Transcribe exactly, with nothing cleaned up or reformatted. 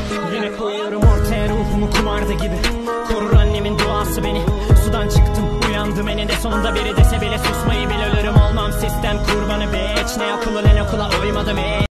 Yine koyuyorum ortaya ruhumu kumarda gibi. Korur annemin duası beni. Sudan çıktım uyandım eninde sonunda, biri dese bile susmayı bil, ölürüm olmam sistem kurbanı bitch. Ne akıllı ne okula uymadım hiç.